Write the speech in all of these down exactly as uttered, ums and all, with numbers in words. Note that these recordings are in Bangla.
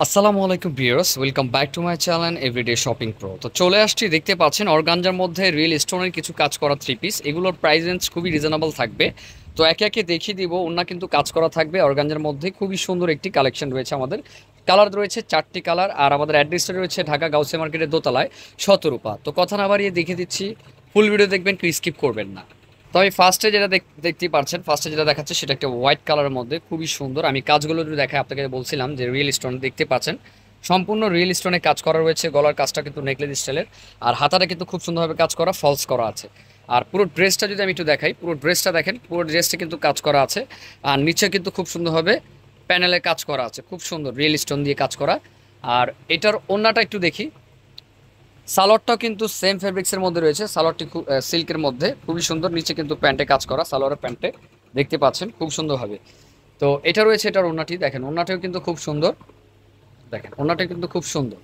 আসসালামু আলাইকুম viewers, welcome back to my channel everyday shopping pro. তো চলে আসছি, দেখতে পাচ্ছেন অর্গানজার মধ্যে রিয়েল স্টোনের কিছু কাজ করা থ্রি পিস। এগুলোর প্রাইস রেঞ্জ খুবই রিজনেবল থাকবে। তো একে একে দেখিয়ে দিব। ওনা কিন্তু কাজ করা থাকবে অর্গানজার মধ্যে। খুবই সুন্দর একটি কালেকশন রয়েছে আমাদের। কালার রয়েছে চারটি কালার, আর আমাদের অ্যাড্রেসটা রয়েছে ঢাকা গাউসিয়া মার্কেটের দোতলায় শতরূপা। তো কথা না বাড়িয়ে দেখিয়ে দিচ্ছি, ফুল ভিডিও দেখবেন, কেউ স্কিপ করবেন না। তো আমি ফার্স্টে যেটা দেখতেই পাচ্ছেন, ফার্স্টে যেটা দেখাচ্ছে সেটা একটা হোয়াইট কালারের মধ্যে খুবই সুন্দর। আমি কাজগুলো যদি দেখাই, আপনাকে বলছিলাম যে রিয়েল স্টোন দেখতে পাচ্ছেন, সম্পূর্ণ রিয়েল স্টোনে কাজ করা রয়েছে। গলার কাজটা কিন্তু নেকলেস স্টাইলের, আর হাতাটা কিন্তু খুব সুন্দরভাবে কাজ করা, ফলস করা আছে। আর পুরো ড্রেসটা যদি আমি একটু দেখাই, পুরো ড্রেসটা দেখেন, পুরো ড্রেসটা কিন্তু কাজ করা আছে। আর নিচে কিন্তু খুব সুন্দরভাবে প্যানেলে কাজ করা আছে, খুব সুন্দর রিয়েল স্টোন দিয়ে কাজ করা। আর এটার ওড়নাটা একটু দেখি। সালোয়ারটাও কিন্তু সেম ফেব্রিক্সের মধ্যে রয়েছে। সালোয়ারটি খুব সিল্কের মধ্যে খুবই সুন্দর। নিচে কিন্তু প্যান্টে কাজ করা, সালোয়ারের প্যান্টে দেখতে পাচ্ছেন খুব সুন্দরভাবে। তো এটা রয়েছে এটার ওড়নাটি, দেখেন ওড়নাটাও কিন্তু খুব সুন্দর। দেখেন ওড়নাটা কিন্তু খুব সুন্দর,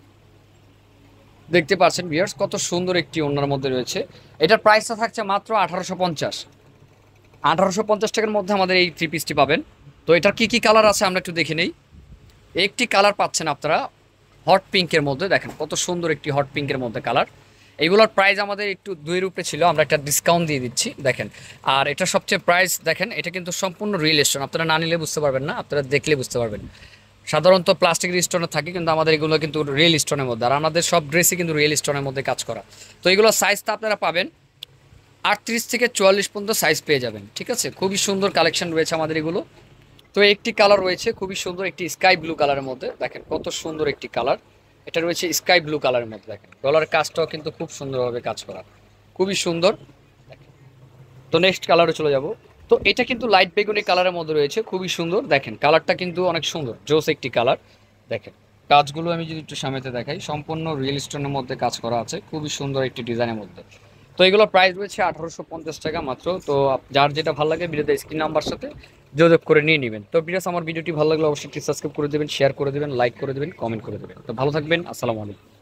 দেখতে পাচ্ছেন ভিউয়ার্স, কত সুন্দর একটি ওড়নার মধ্যে রয়েছে। এটার প্রাইসটা থাকছে মাত্র আঠারোশো পঞ্চাশ। আঠারোশো পঞ্চাশ টাকার মধ্যে আমাদের এই থ্রি পিসটি পাবেন। তো এটার কি কি কালার আছে আমরা একটু দেখে নেই। একটি কালার পাচ্ছেন আপনারা হট পিঙ্কের মধ্যে, দেখেন কত সুন্দর একটি হট পিঙ্কের মধ্যে কালার। এইগুলোর প্রাইস আমাদের একটু দুই রুপে ছিল, আমরা একটা ডিসকাউন্ট দিয়ে দিচ্ছি দেখেন। আর এটা সবচেয়ে প্রাইস দেখেন, এটা কিন্তু সম্পূর্ণ রিয়েল স্টোন। আপনারা না নিলে বুঝতে পারবেন না, আপনারা দেখলে বুঝতে পারবেন। সাধারণত প্লাস্টিকের স্টোনে থাকে, কিন্তু আমাদের এগুলো কিন্তু রিয়েল স্টোনের মধ্যে। আর আমাদের সব ড্রেসই কিন্তু রিয়েল স্টোনের মধ্যে কাজ করা। তো এগুলোর সাইজটা আপনারা পাবেন আটত্রিশ থেকে চুয়াল্লিশ পর্যন্ত সাইজ পেয়ে যাবেন, ঠিক আছে। খুবই সুন্দর কালেকশন রয়েছে আমাদের এগুলো। তো একটি কালার রয়েছে খুবই সুন্দর, একটি স্কাই ব্লু কালারের মধ্যে, দেখেন কত সুন্দর একটি কালার। এটা রয়েছে স্কাই ব্লু কালারের মধ্যে, দেখেন গলার কাজটাও কিন্তু খুব সুন্দরভাবে কাজ করা, খুবই সুন্দর। তো নেক্সট কালারে চলে যাব। তো এটা কিন্তু লাইট বেগুনি কালারের মধ্যে রয়েছে, খুবই সুন্দর। দেখেন কালারটা কিন্তু অনেক সুন্দর, জোস একটি কালার। দেখেন কাজগুলো আমি যদি একটু সামনেতে দেখাই, সম্পূর্ণ রিয়েল স্টোনের মধ্যে কাজ করা আছে, খুবই সুন্দর একটি ডিজাইনের মধ্যে। তো এগুলোর প্রাইস রয়েছে আঠারোশো পঞ্চাশ টাকা মাত্র। তো আপ- যার যেটা ভালো লাগে ভিডিওতে স্ক্রিন নাম্বার সাথে যোগাযোগ করে নিয়ে নেবেন। তো প্লিজ আমার ভিডিওটি ভালো লাগলে অবশ্যই সাবস্ক্রাইব করে দেবেন, শেয়ার করে দেবেন, লাইক করে দেবেন, কমেন্ট করে দেবেন। তো ভালো থাকবেন, আসসালামু আলাইকুম।